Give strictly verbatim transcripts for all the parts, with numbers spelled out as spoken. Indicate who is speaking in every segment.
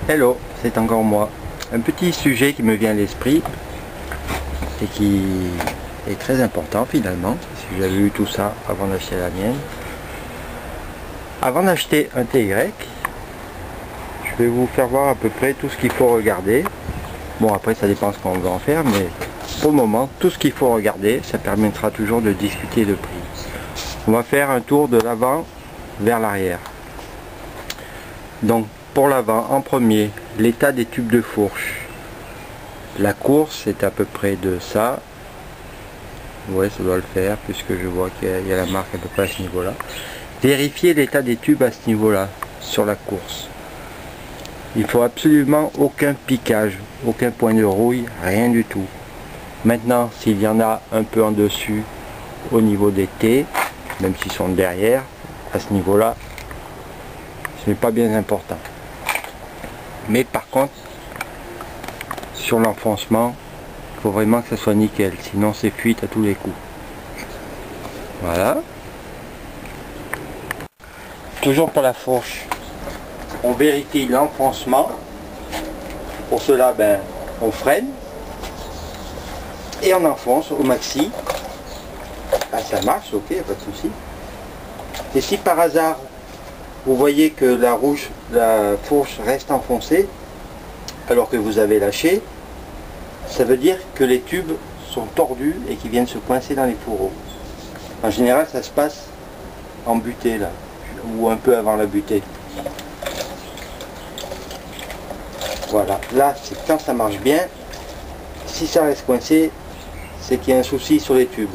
Speaker 1: Hello, c'est encore moi. Un petit sujet qui me vient à l'esprit et qui est très important finalement, si j'avais eu tout ça avant d'acheter la mienne. Avant d'acheter un T Y, je vais vous faire voir à peu près tout ce qu'il faut regarder. Bon, après ça dépend ce qu'on veut en faire, mais pour le moment, tout ce qu'il faut regarder, ça permettra toujours de discuter de prix. On va faire un tour de l'avant vers l'arrière. Donc pour l'avant, en premier, l'état des tubes de fourche. La course est à peu près de ça. Ouais, ça doit le faire puisque je vois qu'il y a la marque à peu près à ce niveau-là. Vérifiez l'état des tubes à ce niveau-là, sur la course. Il faut absolument aucun piquage, aucun point de rouille, rien du tout. Maintenant, s'il y en a un peu en dessus, au niveau des T, même s'ils sont derrière, à ce niveau-là, ce n'est pas bien important. Mais par contre, sur l'enfoncement, il faut vraiment que ça soit nickel, sinon c'est fuite à tous les coups. Voilà. Toujours pour la fourche, on vérifie l'enfoncement. Pour cela, ben, on freine et on enfonce au maxi. Ah, ça marche, ok, pas de souci. Et si par hasard vous voyez que la rouge, la fourche reste enfoncée alors que vous avez lâché, ça veut dire que les tubes sont tordus et qu'ils viennent se coincer dans les fourreaux. En général, ça se passe en butée là, ou un peu avant la butée. Voilà, là c'est quand ça marche bien. Si ça reste coincé, c'est qu'il y a un souci sur les tubes.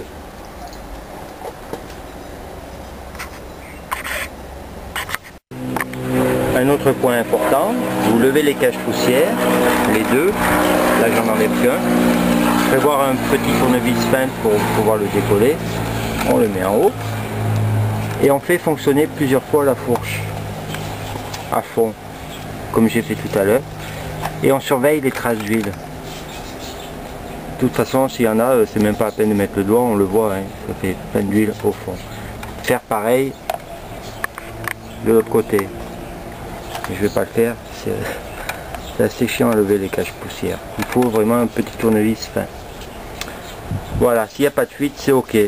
Speaker 1: Un autre point important, vous levez les caches poussières, les deux, là j'en enlève qu'un. Prévoir un petit tournevis fin pour pouvoir le décoller. On le met en haut et on fait fonctionner plusieurs fois la fourche à fond, comme j'ai fait tout à l'heure. Et on surveille les traces d'huile. De toute façon, s'il y en a, c'est même pas la peine de mettre le doigt, on le voit, hein, ça fait plein d'huile au fond. Faire pareil de l'autre côté. Je vais pas le faire, c'est assez chiant à lever les caches poussières. Il faut vraiment un petit tournevis fin. Voilà, s'il n'y a pas de fuite, c'est ok.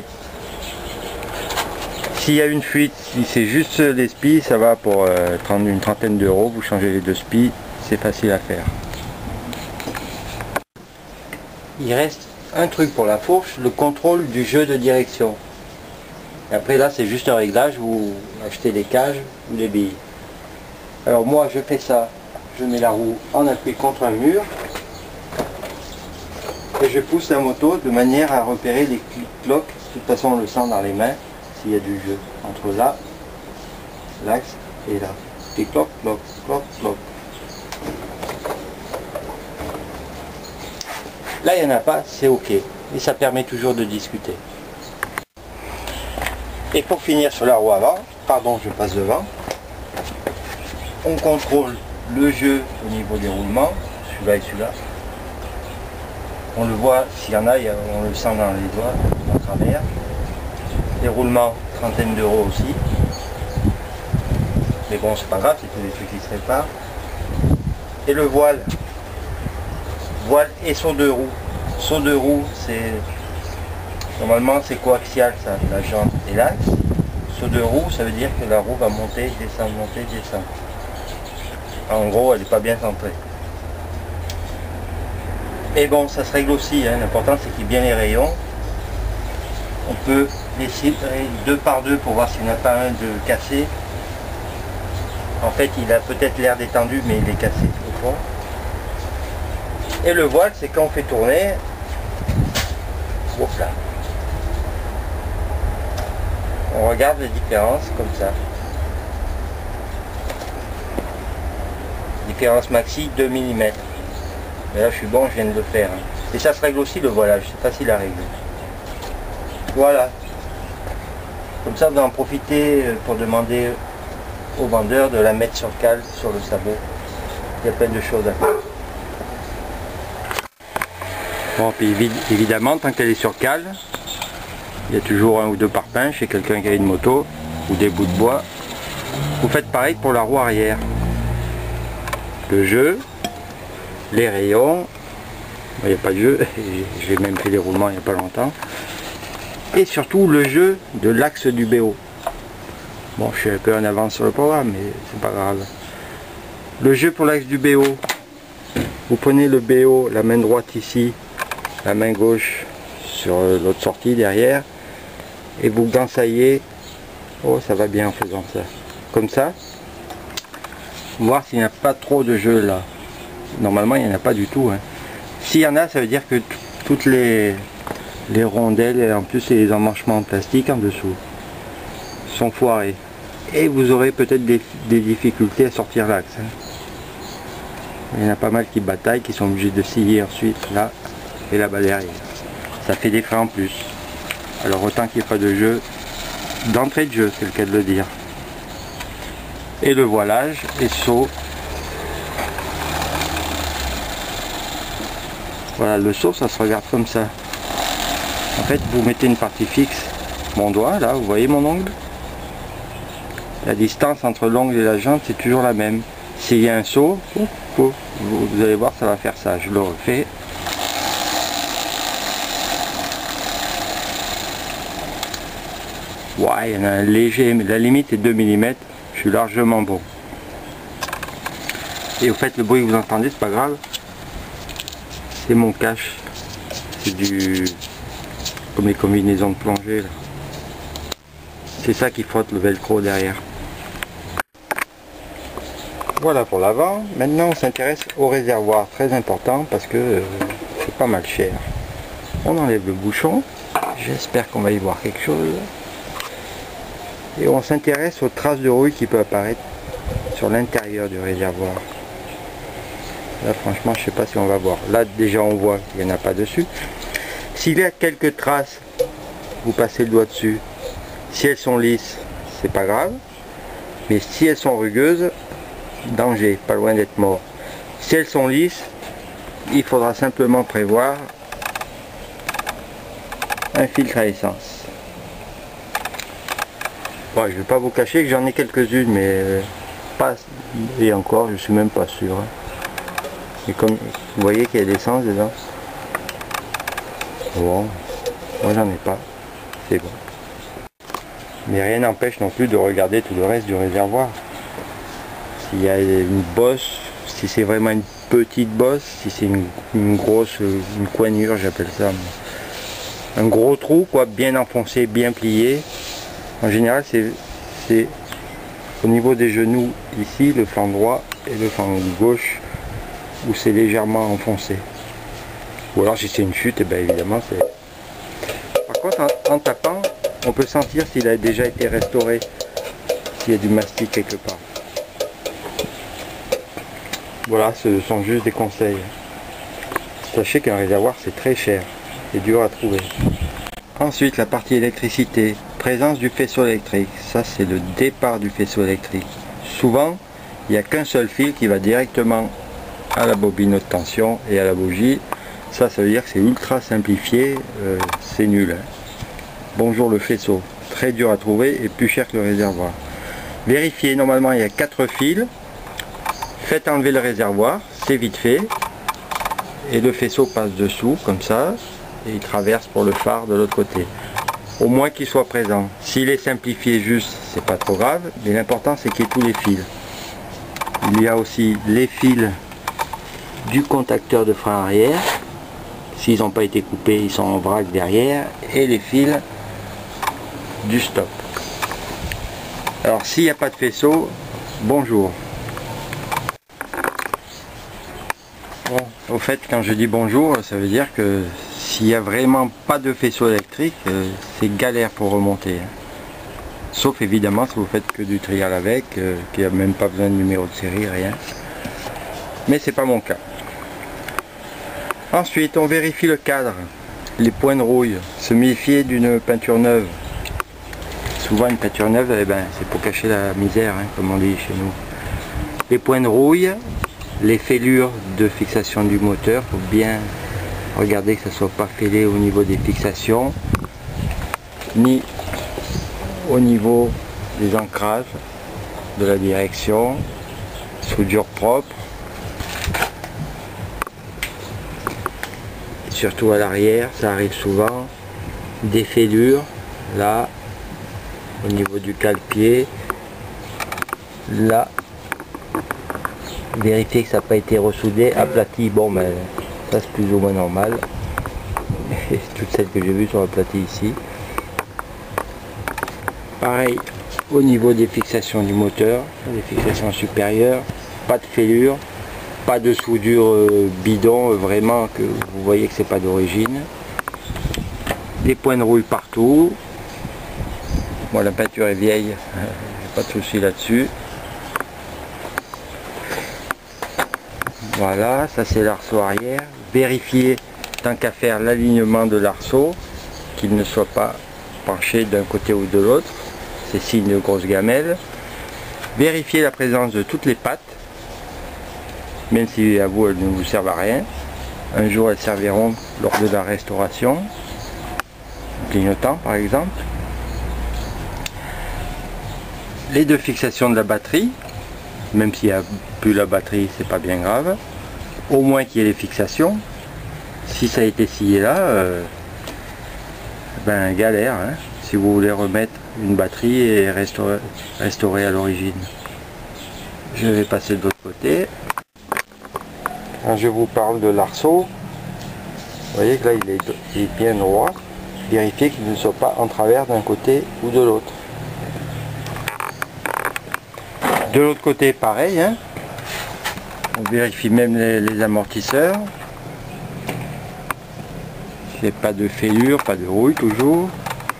Speaker 1: S'il y a une fuite, si c'est juste les spies, ça va pour euh, une trentaine d'euros. Vous changez les deux spies, c'est facile à faire. Il reste un truc pour la fourche, le contrôle du jeu de direction. Et après là, c'est juste un réglage, vous achetez des cages ou des billes. Alors moi je fais ça, je mets la roue en appui contre un mur et je pousse la moto de manière à repérer les clics-clocs. De toute façon on le sent dans les mains s'il y a du jeu entre là, l'axe et là. Clic-cloc, cloc, cloc, cloc. Là il n'y en a pas, c'est ok. Et ça permet toujours de discuter. Et pour finir sur la roue avant, pardon je passe devant. On contrôle le jeu au niveau des roulements, celui-là et celui-là. On le voit, s'il y en a, on le sent dans les doigts, en travers. Les roulements, trentaine d'euros aussi. Mais bon, c'est pas grave, c'est tous des trucs qui se réparent. Et le voile. Voile et saut de roue. Saut de roue, c'est... Normalement, c'est coaxial, ça, la jambe et l'axe. Saut de roue, ça veut dire que la roue va monter, descendre, monter, descendre. En gros, elle n'est pas bien centrée. Et bon, ça se règle aussi, hein. L'important c'est qu'il y ait bien les rayons. On peut les séparer deux par deux pour voir s'il n'y en a pas un de cassé. En fait, il a peut-être l'air détendu, mais il est cassé au fond. Et le voile, c'est quand on fait tourner. Hop là. On regarde les différences comme ça. Différence maxi deux millimètres. Mais là je suis bon, je viens de le faire. Et ça se règle aussi le voilage, c'est facile à régler. Voilà. Comme ça vous en profitez pour demander au vendeur de la mettre sur cale, sur le sabot. Il y a plein de choses à faire. Bon, puis évidemment, tant qu'elle est sur cale, il y a toujours un ou deux parpaings chez quelqu'un qui a une moto ou des bouts de bois. Vous faites pareil pour la roue arrière. le jeu, les rayons, il n'y a pas de jeu, j'ai même fait les roulements il n'y a pas longtemps, et surtout le jeu de l'axe du B O. Bon, je suis un peu en avance sur le programme, mais c'est pas grave. Le jeu pour l'axe du B O, vous prenez le B O, la main droite ici, la main gauche sur l'autre sortie derrière, et vous gansaillez. Oh, ça va bien en faisant ça. Comme ça. Voir s'il n'y a pas trop de jeu là. Normalement, il n'y en a pas du tout. Hein. S'il y en a, ça veut dire que toutes les, les rondelles, et en plus les emmanchements en plastique en dessous, sont foirés. Et vous aurez peut-être des, des difficultés à sortir l'axe. Hein. Il y en a pas mal qui bataillent, qui sont obligés de scier ensuite là et là-bas derrière. Ça fait des frais en plus. Alors autant qu'il n'y ait pas de jeu, d'entrée de jeu, c'est le cas de le dire. Et le voilage est saut. Voilà, le saut, ça se regarde comme ça. En fait, vous mettez une partie fixe, mon doigt, là, vous voyez mon ongle. La distance entre l'ongle et la jambe, c'est toujours la même. S'il y a un saut, vous allez voir, ça va faire ça. Je le refais. Ouais, il y en a un léger, mais la limite est deux millimètres. Je suis largement bon. Et au fait, le bruit que vous entendez, c'est pas grave. C'est mon cache. C'est du... comme les combinaisons de plongée. C'est ça qui frotte le velcro derrière. Voilà pour l'avant. Maintenant, on s'intéresse au réservoir. Très important parce que euh, c'est pas mal cher. On enlève le bouchon. J'espère qu'on va y voir quelque chose. Et on s'intéresse aux traces de rouille qui peuvent apparaître sur l'intérieur du réservoir. Là franchement je sais pas si on va voir. Là déjà on voit qu'il n'y en a pas dessus. S'il y a quelques traces, vous passez le doigt dessus. Si elles sont lisses, c'est pas grave. Mais si elles sont rugueuses, danger, pas loin d'être mort. Si elles sont lisses, il faudra simplement prévoir un filtre à essence. Bon, je ne vais pas vous cacher que j'en ai quelques-unes, mais pas, et encore, je suis même pas sûr. Et comme vous voyez qu'il y a de l'essence dedans. Bon, moi j'en ai pas, c'est bon. Mais rien n'empêche non plus de regarder tout le reste du réservoir. S'il y a une bosse, si c'est vraiment une petite bosse, si c'est une, une grosse, une coignure, j'appelle ça. Un gros trou, quoi, bien enfoncé, bien plié. En général, c'est au niveau des genoux, ici, le flanc droit et le flanc gauche, où c'est légèrement enfoncé. Ou alors, si c'est une chute, et bien évidemment, c'est... Par contre, en, en tapant, on peut sentir s'il a déjà été restauré, s'il y a du mastic quelque part. Voilà, ce sont juste des conseils. Sachez qu'un réservoir, c'est très cher et dur à trouver. Ensuite, la partie électricité. Présence du faisceau électrique. Ça, c'est le départ du faisceau électrique. Souvent, il n'y a qu'un seul fil qui va directement à la bobine haute tension et à la bougie. Ça, ça veut dire que c'est ultra simplifié. Euh, c'est nul. Hein. Bonjour le faisceau. Très dur à trouver et plus cher que le réservoir. Vérifiez, normalement, il y a quatre fils. Faites enlever le réservoir. C'est vite fait. Et le faisceau passe dessous, comme ça. Et il traverse pour le phare de l'autre côté. Au moins qu'il soit présent. S'il est simplifié juste, c'est pas trop grave, mais l'important c'est qu'il y ait tous les fils. Il y a aussi les fils du contacteur de frein arrière. S'ils n'ont pas été coupés, ils sont en vrac derrière. Et les fils du stop. Alors s'il n'y a pas de faisceau, bonjour. Bon, au fait, quand je dis bonjour, ça veut dire que s'il n'y a vraiment pas de faisceau électrique, euh, c'est galère pour remonter. Hein. Sauf évidemment si vous faites que du trial avec, euh, qu'il n'y a même pas besoin de numéro de série, rien. Mais c'est pas mon cas. Ensuite, on vérifie le cadre, les points de rouille, se méfier d'une peinture neuve. Souvent une peinture neuve, eh ben, c'est pour cacher la misère, hein, comme on dit chez nous. Les points de rouille, les fêlures de fixation du moteur, il faut bien regarder que ça ne soit pas fêlé au niveau des fixations, ni au niveau des ancrages de la direction, soudure propre, surtout à l'arrière, ça arrive souvent. Des fêlures, là, au niveau du cale-pied. Là, vérifier que ça n'a pas été ressoudé, aplati, bon ben ça c'est plus ou moins normal. Toutes celles que j'ai vues sont aplaties ici. Pareil au niveau des fixations du moteur, les fixations supérieures, pas de fêlure, pas de soudure euh, bidon, euh, vraiment que vous voyez que c'est pas d'origine. Des points de rouille partout. Bon, la peinture est vieille, pas de souci là-dessus. Voilà, ça c'est l'arceau arrière. Vérifiez tant qu'à faire l'alignement de l'arceau, qu'il ne soit pas penché d'un côté ou de l'autre. C'est signe de grosse gamelle. Vérifiez la présence de toutes les pattes, même si à vous elles ne vous servent à rien. Un jour elles serviront lors de la restauration, clignotant par exemple. Les deux fixations de la batterie, même s'il n'y a plus la batterie, c'est pas bien grave. Au moins qu'il y ait les fixations. Si ça a été scié là, euh, ben galère, hein, si vous voulez remettre une batterie et restaurer, restaurer à l'origine. Je vais passer de l'autre côté. Quand je vous parle de l'arceau, vous voyez que là il est, il est bien droit. Vérifiez qu'il ne soit pas en travers d'un côté ou de l'autre. De l'autre côté pareil, hein. On vérifie même les, les amortisseurs. Il n'y a pas de fêlure, pas de rouille toujours.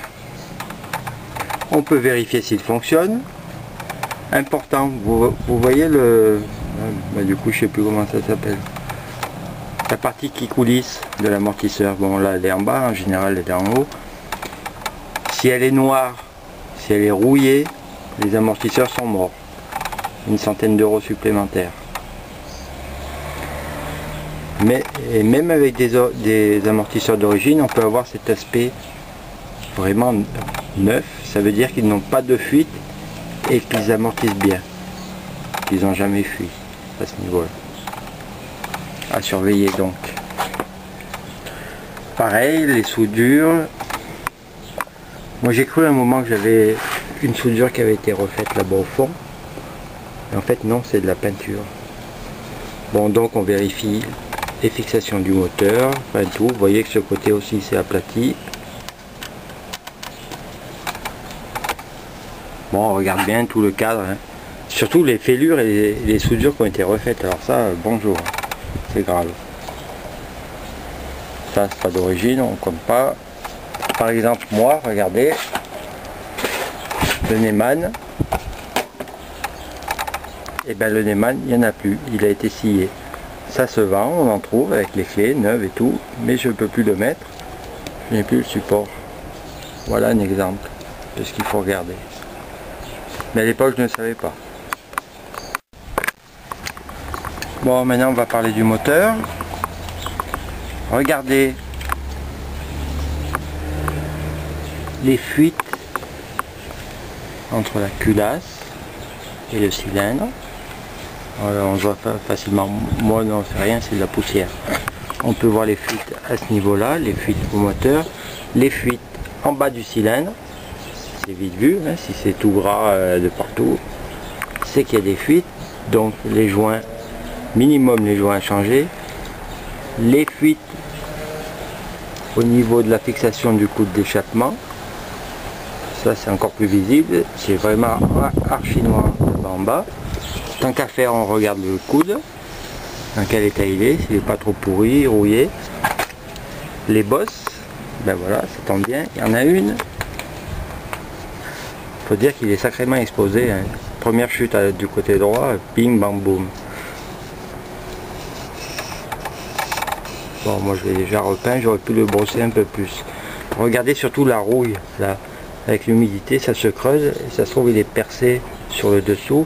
Speaker 1: On peut vérifier s'il fonctionne. Important, vous, vous voyez le... Bah, du coup je sais plus comment ça s'appelle. La partie qui coulisse de l'amortisseur. Bon là elle est en bas, en général elle est en haut. Si elle est noire, si elle est rouillée, les amortisseurs sont morts. Une centaine d'euros supplémentaires. Mais et même avec des, des amortisseurs d'origine, on peut avoir cet aspect vraiment neuf. Ça veut dire qu'ils n'ont pas de fuite et qu'ils amortissent bien. Qu'ils n'ont jamais fui à ce niveau-là. À surveiller donc. Pareil, les soudures. Moi j'ai cru à un moment que j'avais une soudure qui avait été refaite là-bas au fond. Et en fait non, c'est de la peinture. Bon, donc on vérifie les fixations du moteur, enfin tout. Vous voyez que ce côté aussi c'est aplati. Bon, on regarde bien tout le cadre, hein. Surtout les fêlures et les, les soudures qui ont été refaites. Alors ça, euh, bonjour, c'est grave. Ça c'est pas d'origine, on compte pas. Par exemple moi, regardez, le Neyman. Et bien le Neyman, il n'y en a plus, il a été scié. Ça se vend, on en trouve avec les clés neuves et tout, mais je ne peux plus le mettre, je n'ai plus le support. Voilà un exemple de ce qu'il faut regarder. Mais à l'époque je ne savais pas. Bon, maintenant on va parler du moteur. Regardez les fuites entre la culasse et le cylindre. Alors, on voit facilement, moi non c'est rien, c'est de la poussière. On peut voir les fuites à ce niveau là, les fuites au moteur, les fuites en bas du cylindre, c'est vite vu, hein, si c'est tout gras euh, de partout, c'est qu'il y a des fuites, donc les joints, minimum les joints à changer, les fuites au niveau de la fixation du coude d'échappement, ça c'est encore plus visible, c'est vraiment archi noir en bas. Tant qu'à faire, on regarde le coude, dans quel état il est, s'il n'est pas trop pourri, rouillé. Les bosses, ben voilà, ça tombe bien, il y en a une. Faut dire qu'il est sacrément exposé, hein. Première chute à, du côté droit, bing bam boum. Bon, moi je l'ai déjà repeint, j'aurais pu le brosser un peu plus. Regardez surtout la rouille, là, avec l'humidité, ça se creuse, et ça se trouve il est percé sur le dessous.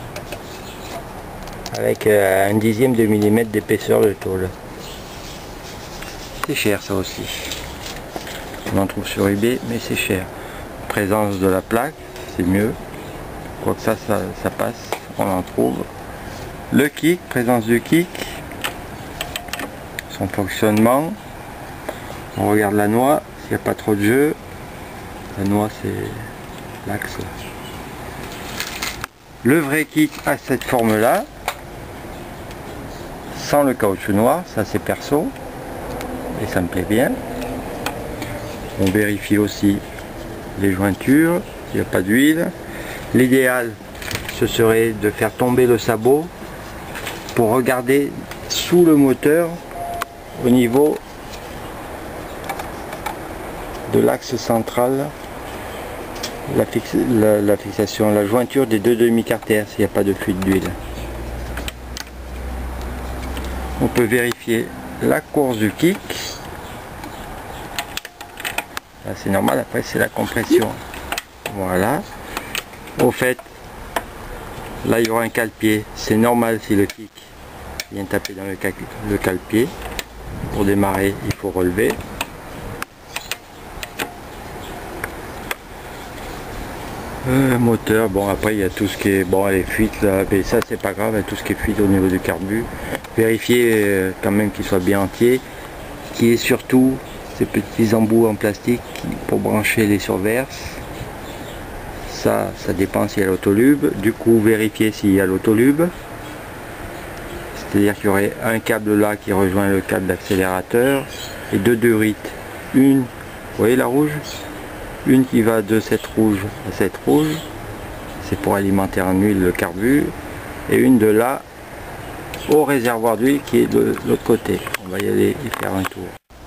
Speaker 1: Avec euh, un dixième de millimètre d'épaisseur de tôle. C'est cher ça aussi. On en trouve sur eBay, mais c'est cher. Présence de la plaque, c'est mieux. Quoi que ça, ça, ça passe, on en trouve. Le kick, présence du kick. Son fonctionnement. On regarde la noix, s'il n'y a pas trop de jeu. La noix c'est l'axe. Le vrai kit a cette forme là, sans le caoutchouc noir, ça c'est perso, et ça me plaît bien. On vérifie aussi les jointures, il n'y a pas d'huile. L'idéal ce serait de faire tomber le sabot pour regarder sous le moteur au niveau de l'axe central, la, fixe, la, la fixation, la jointure des deux demi-carters s'il n'y a pas de fuite d'huile. On peut vérifier la course du kick. Là c'est normal, après c'est la compression. Voilà. Au fait, là il y aura un cale-pied. C'est normal si le kick vient taper dans le, le cale-pied. Pour démarrer, il faut relever. Euh, moteur, bon après il y a tout ce qui est, bon les fuites là, mais ça c'est pas grave, tout ce qui est fuite au niveau du carbu. Vérifier euh, quand même qu'il soit bien entier, qu'il y ait surtout ces petits embouts en plastique pour brancher les surverses. Ça, ça dépend s'il y a l'autolube. Du coup vérifier s'il y a l'autolube. C'est-à-dire qu'il y aurait un câble là qui rejoint le câble d'accélérateur et deux durites. Une, vous voyez la rouge? Une qui va de cette rouge à cette rouge, c'est pour alimenter en huile le carbu, et une de là au réservoir d'huile qui est de l'autre côté. On va y aller et faire un tour.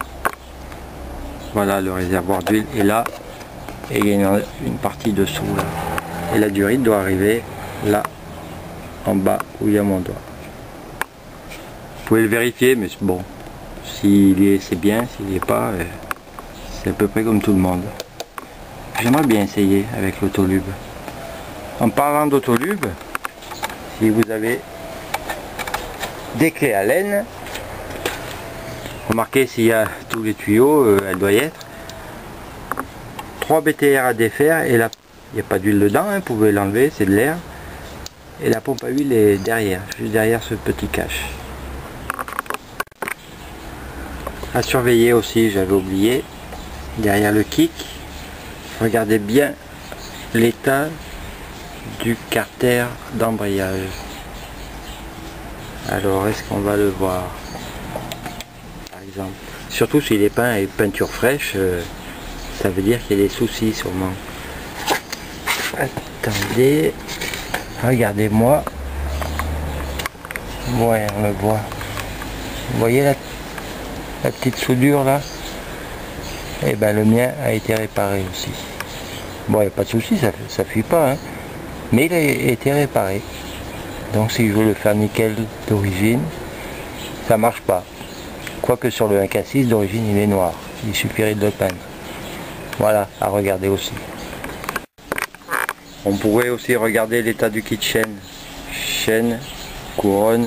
Speaker 1: Voilà, le réservoir d'huile est là, et il y a une, une partie dessous là. Et la durite doit arriver là, en bas, où il y a mon doigt. Vous pouvez le vérifier, mais bon, s'il y est, c'est bien, s'il n'y est pas, c'est à peu près comme tout le monde. J'aimerais bien essayer avec l'autolube. En parlant d'autolube, si vous avez des clés à laine, remarquez s'il y a tous les tuyaux, euh, elle doit y être. trois B T R à défaire et là, il n'y a pas d'huile dedans, hein, vous pouvez l'enlever, c'est de l'air. Et la pompe à huile est derrière, juste derrière ce petit cache. À surveiller aussi, j'avais oublié, derrière le kick. Regardez bien l'état du carter d'embrayage. Alors, est-ce qu'on va le voir? Par exemple. Surtout s'il est peint avec peinture fraîche, euh, ça veut dire qu'il y a des soucis sûrement. Attendez. Regardez-moi. Ouais, on le voit. Vous voyez la, la petite soudure là? Et ben le mien a été réparé aussi. Bon, il n'y a pas de souci, ça ne fuit pas, hein. Mais il a été réparé. Donc si je veux le faire nickel d'origine, ça marche pas. Quoique sur le un K six d'origine il est noir. Il suffirait de le peindre. Voilà, à regarder aussi. On pourrait aussi regarder l'état du kit chaîne. Chaîne, couronne,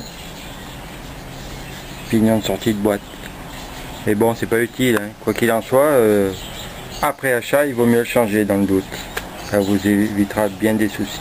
Speaker 1: pignon de sortie de boîte. Mais bon, c'est pas utile, hein. Quoi qu'il en soit, euh, après achat, il vaut mieux le changer dans le doute. Ça vous évitera bien des soucis.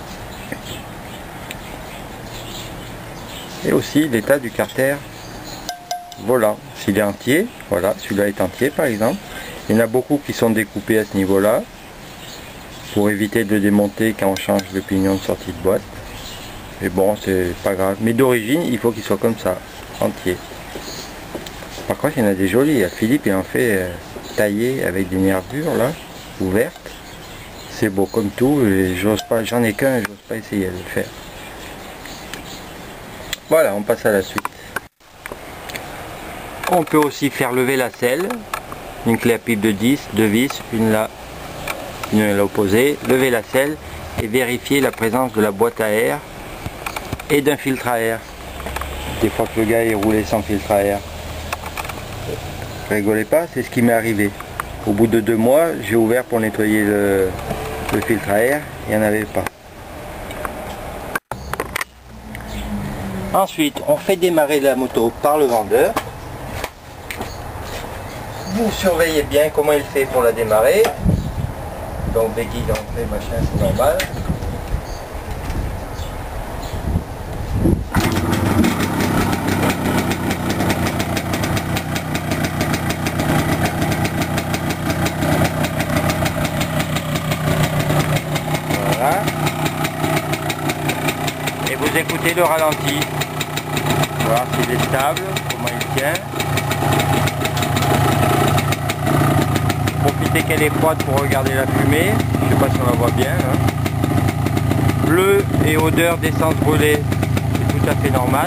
Speaker 1: Et aussi l'état du carter volant. S'il est entier, voilà, celui-là est entier par exemple. Il y en a beaucoup qui sont découpés à ce niveau-là, pour éviter de démonter quand on change le pignon de sortie de boîte. Mais bon, c'est pas grave. Mais d'origine, il faut qu'il soit comme ça, entier. Par contre, il y en a des jolis. Philippe, il en fait euh, tailler avec des nervures là, ouvertes. C'est beau comme tout. Et j'ose pas, j'en ai qu'un, j'ose pas essayer de le faire. Voilà, on passe à la suite. On peut aussi faire lever la selle. Une clé à pipe de dix, deux vis, une là, une à l'opposé. Lever la selle et vérifier la présence de la boîte à air et d'un filtre à air. Des fois que le gars est roulé sans filtre à air. Rigolez pas, c'est ce qui m'est arrivé. Au bout de deux mois, j'ai ouvert pour nettoyer le, le filtre à air, il n'y en avait pas. Ensuite, on fait démarrer la moto par le vendeur. Vous surveillez bien comment il fait pour la démarrer. Donc béquille d'entrée, machin, c'est normal. vous écoutez le ralenti, voir s'il est stable, comment il tient. Profitez qu'elle est froide pour regarder la fumée, je ne sais pas si on la voit bien. Hein. Bleu et odeur d'essence brûlée, c'est tout à fait normal.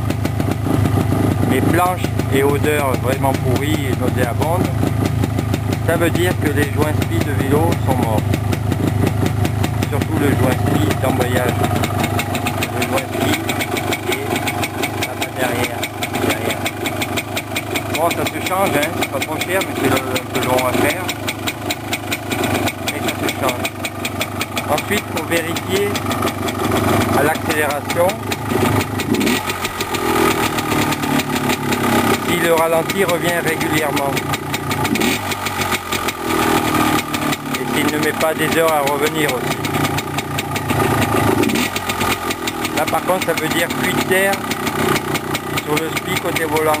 Speaker 1: Mais blanche et odeur vraiment pourrie et nauséabonde, ça veut dire que les joints spi de vélo sont morts. Surtout le joint spi d'embrayage. Le joint spi et la main derrière, derrière. Bon, ça se change, hein, c'est pas trop cher, mais c'est un peu long à faire. Mais ça se change. Ensuite, il faut vérifier à l'accélération si le ralenti revient régulièrement. Et s'il ne met pas des heures à revenir aussi. Là par contre ça veut dire fuite d'air sur le spi côté volant.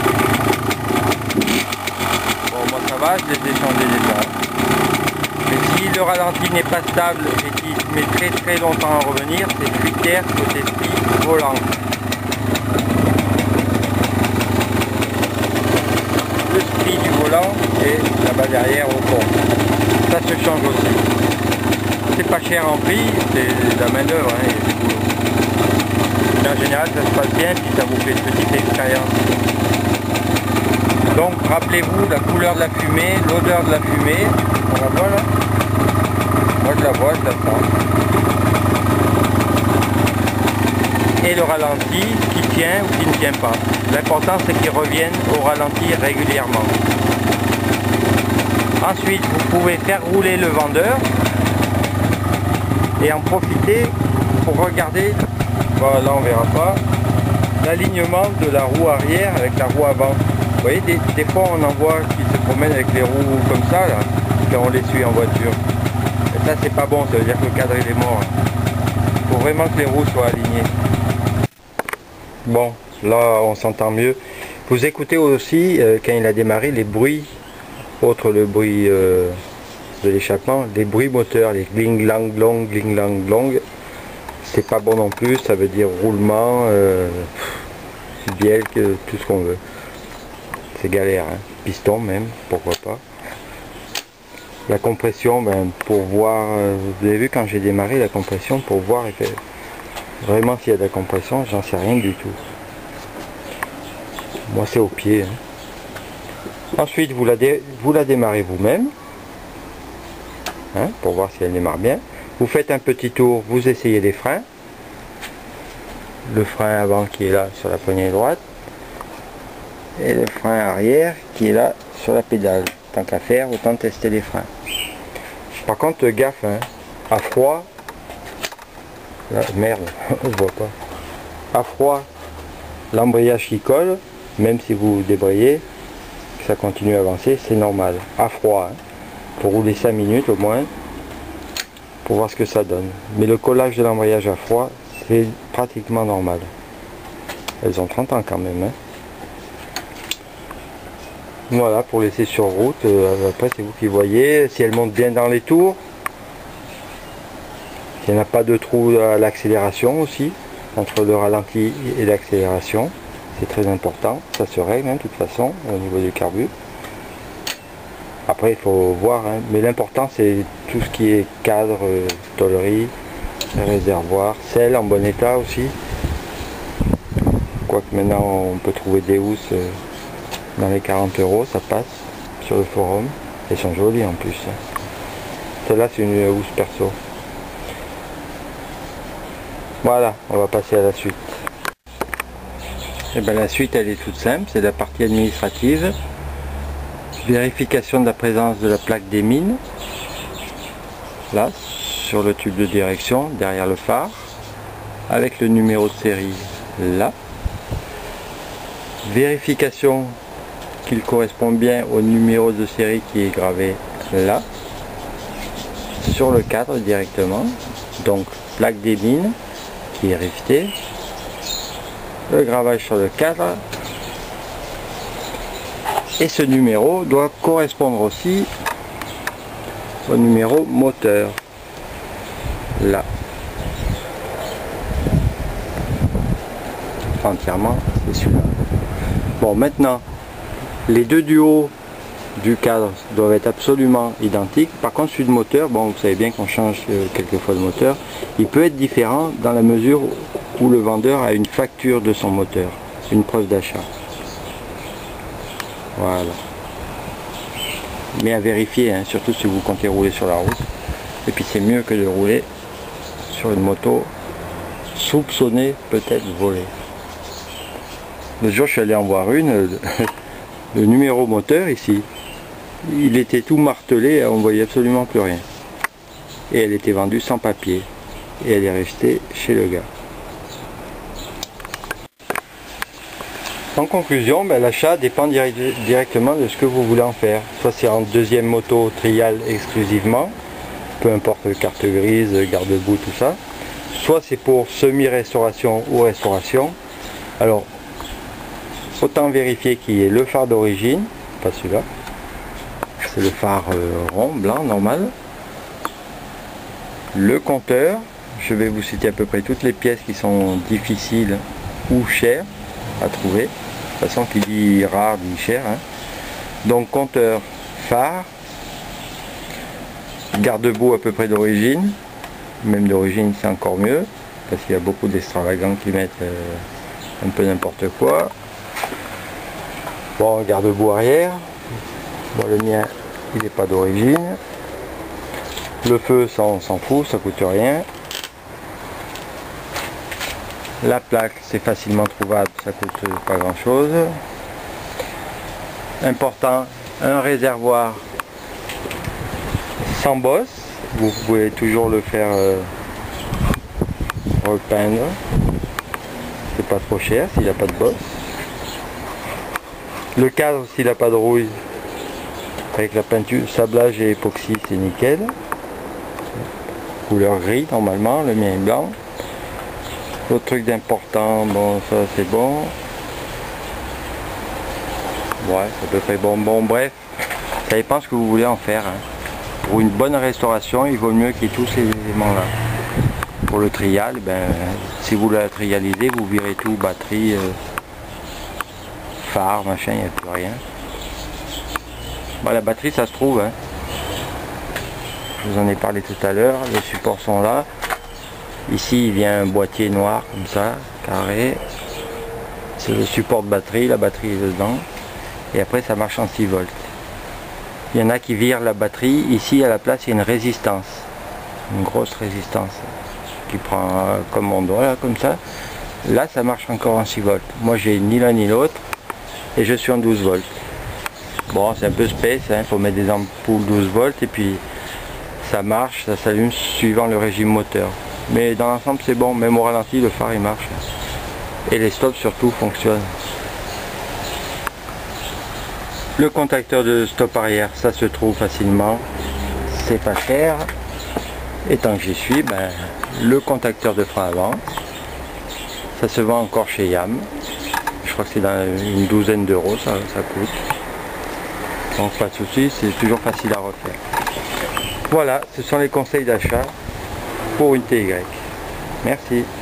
Speaker 1: Bon moi ça va, je les ai changés déjà. Mais si le ralenti n'est pas stable et qu'il met très très longtemps à revenir, c'est fuite d'air côté spi volant. Le spi du volant et là-bas derrière au fond. Ça se change aussi. C'est pas cher en prix, c'est de la main d'œuvre. Hein, en général ça se passe bien si ça vous fait une petite expérience. Donc rappelez-vous la couleur de la fumée, l'odeur de la fumée, on la voit là. Moi je la vois, je la sens. Et le ralenti qui tient ou qui ne tient pas. L'important c'est qu'il revienne au ralenti régulièrement. Ensuite vous pouvez faire rouler le vendeur et en profiter pour regarder. Voilà, là on verra pas l'alignement de la roue arrière avec la roue avant. Vous voyez, des, des fois on en voit qui se promènent avec les roues comme ça là, quand on les suit en voiture. Et ça c'est pas bon, ça veut dire que le cadre il est mort. Il faut vraiment que les roues soient alignées. Bon, là on s'entend mieux. Vous écoutez aussi euh, quand il a démarré les bruits, autre le bruit euh, de l'échappement, les bruits moteurs, les gling lang long, gling lang long. C'est pas bon non plus, ça veut dire roulement, euh, bielle, que, tout ce qu'on veut. C'est galère, hein. Piston même, pourquoi pas. La compression, ben, pour voir, euh, vous avez vu quand j'ai démarré la compression, pour voir vraiment s'il y a de la compression, j'en sais rien du tout. Moi c'est au pied. Hein. Ensuite vous la, dé, vous la démarrez vous-même, hein, pour voir si elle démarre bien. Vous faites un petit tour, vous essayez les freins. Le frein avant qui est là sur la poignée droite. Et le frein arrière qui est là sur la pédale. Tant qu'à faire, autant tester les freins. Par contre, gaffe, hein, à froid. Là, merde, on ne voit pas. À froid, l'embrayage qui colle, même si vous débrayez, que ça continue à avancer, c'est normal. À froid, hein, pour rouler cinq minutes au moins. Pour voir ce que ça donne. Mais le collage de l'embrayage à froid, c'est pratiquement normal. Elles ont trente ans quand même. Hein. Voilà, pour laisser sur route. Euh, après, c'est vous qui voyez. Si elle monte bien dans les tours. S'il n'y a pas de trou à l'accélération aussi. Entre le ralenti et l'accélération. C'est très important. Ça se règle, hein, de toute façon, au niveau du carbu. Après il faut voir, hein. Mais l'important c'est tout ce qui est cadre, euh, tôlerie, réservoir, selle en bon état aussi. Quoique maintenant on peut trouver des housses euh, dans les quarante euros, ça passe sur le forum. Elles sont jolies en plus. Celle-là c'est une housse perso. Voilà, on va passer à la suite. Et bien la suite elle est toute simple, c'est la partie administrative. Vérification de la présence de la plaque des mines, là, sur le tube de direction, derrière le phare, avec le numéro de série, là. Vérification qu'il correspond bien au numéro de série qui est gravé là, sur le cadre directement, donc plaque des mines, qui est rivetée, le gravage sur le cadre. Et ce numéro doit correspondre aussi au numéro moteur, là. pas entièrement, c'est celui-là. Bon, maintenant, les deux du haut du cadre doivent être absolument identiques. Par contre, celui de moteur, bon, vous savez bien qu'on change euh, quelquefois de moteur, il peut être différent dans la mesure où le vendeur a une facture de son moteur, une preuve d'achat. Voilà. Mais à vérifier, hein, surtout si vous comptez rouler sur la route. Et puis c'est mieux que de rouler sur une moto soupçonnée, peut-être volée. L'autre jour, je suis allé en voir une, le numéro moteur ici, il était tout martelé, on voyait absolument plus rien. Et elle était vendue sans papier. Et elle est restée chez le gars. En conclusion, ben, l'achat dépend direct, directement de ce que vous voulez en faire. Soit c'est en deuxième moto trial exclusivement, peu importe carte grise, garde-boue, tout ça. Soit c'est pour semi-restauration ou restauration. Alors, autant vérifier qu'il y ait le phare d'origine, pas celui-là. C'est le phare euh, rond, blanc, normal. Le compteur, je vais vous citer à peu près toutes les pièces qui sont difficiles ou chères à trouver. De toute façon, qui dit rare dit cher. Hein. Donc compteur, phare, garde-boue à peu près d'origine. Même d'origine, c'est encore mieux, parce qu'il y a beaucoup d'extravagants qui mettent euh, un peu n'importe quoi. Bon, garde-boue arrière. Bon, le mien, il n'est pas d'origine. Le feu, ça on s'en fout, ça coûte rien. La plaque, c'est facilement trouvable, ça coûte pas grand chose. Important, un réservoir sans bosse. Vous pouvez toujours le faire euh, repeindre. C'est pas trop cher s'il n'a pas de bosse. Le cadre, s'il n'a pas de rouille, avec la peinture, sablage et époxy, c'est nickel. Couleur gris normalement, le mien est blanc. Autre truc d'important, bon ça c'est bon. Ouais, c'est à peu près bon. Bon bref, ça dépend ce que vous voulez en faire. Hein. Pour une bonne restauration, il vaut mieux qu'il y ait tous ces éléments là. Pour le trial, ben, si vous la trialisez, vous virez tout, batterie, euh, phare, machin, il n'y a plus rien. Bon, la batterie ça se trouve. Hein. Je vous en ai parlé tout à l'heure, les supports sont là. Ici il vient un boîtier noir comme ça, carré. C'est le support de batterie, la batterie est dedans. Et après ça marche en six volts. Il y en a qui virent la batterie, ici à la place il y a une résistance. Une grosse résistance qui prend comme mon doigt, là, comme ça. Là ça marche encore en six volts. Moi j'ai ni l'un ni l'autre et je suis en douze volts. Bon c'est un peu space, il hein, faut mettre des ampoules douze volts et puis ça marche, ça s'allume suivant le régime moteur. Mais dans l'ensemble c'est bon, même au ralenti le phare il marche. Et les stops surtout fonctionnent. Le contacteur de stop arrière, ça se trouve facilement, c'est pas cher. Et tant que j'y suis, ben, le contacteur de frein avant, ça se vend encore chez Yam. Je crois que c'est dans une douzaine d'euros, ça, ça coûte. Donc pas de soucis, c'est toujours facile à refaire. Voilà, ce sont les conseils d'achat pour une T Y. Merci.